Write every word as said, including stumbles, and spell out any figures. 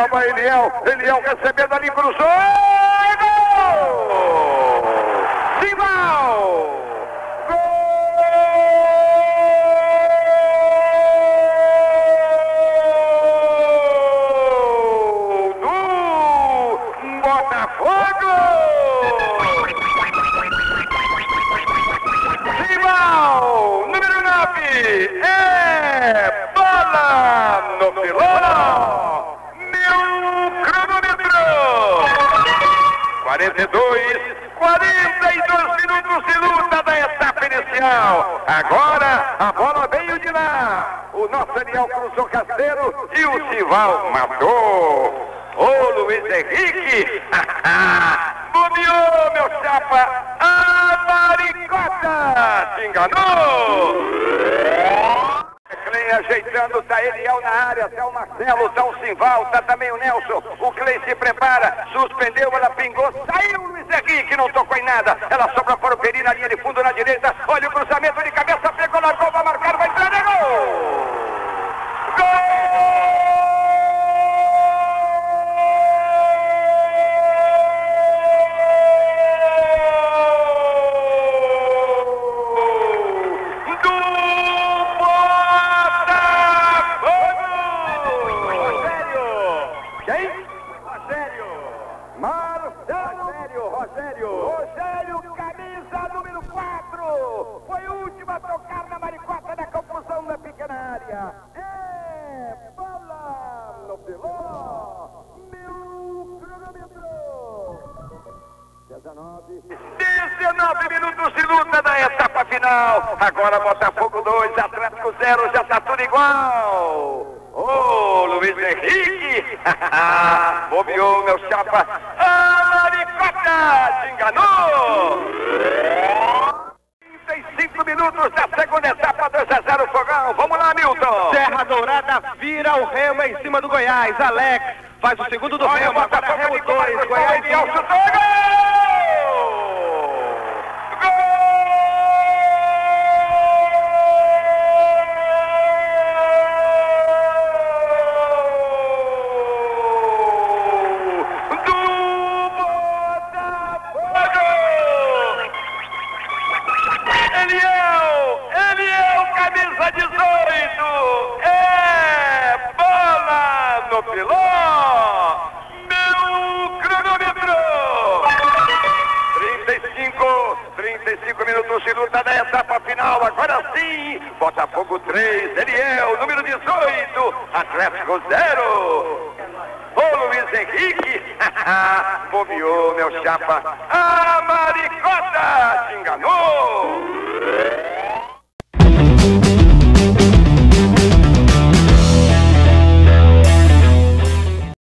lá vai Eliel. Eliel recebendo ali, cruzou. É gol! Simval! É bola no pilão, meu cronômetro. quarenta e dois, quarenta e dois minutos de luta da etapa inicial. Agora a bola veio de lá. O nosso Eliel cruzou rasteiro e o Simval matou. Ô Luiz Henrique, bobeou, meu chapa. A maricota te enganou. Clay ajeitando, tá Eliel na área, tá o Marcelo, tá o Simval, tá também o Nelson. O Clay se prepara, suspendeu, ela pingou, saiu o Luiz Henrique, não tocou em nada. Ela sobra para o Peri na linha de fundo na direita. Olha o cruzamento de cabeça, pegou, largou, vai marcar, vai entrar, é gol! Gol! Rogério, camisa número quatro, foi o último a tocar na maricota da confusão na pequena área. É bola no pilão, meu cronômetro. dezenove. dezenove minutos de luta da etapa final. Agora Botafogo dois, Atlético zero, já tá tudo igual. Ô, oh, Luiz Henrique, bobeou, meu chapa. A maricota te enganou. trinta e cinco minutos da segunda etapa, dois a zero Fogão. Vamos lá, Milton. Serra Dourada vira o Remo em cima do Goiás. Alex faz o segundo do Remo. Agora Remo dois, Goiás um. Pilão, meu cronômetro. trinta e cinco, trinta e cinco minutos de luta da etapa final. Agora sim, Botafogo três, Eliel, número dezoito, Atlético zero. Ô Luiz Henrique, bobeou, meu chapa. A Maric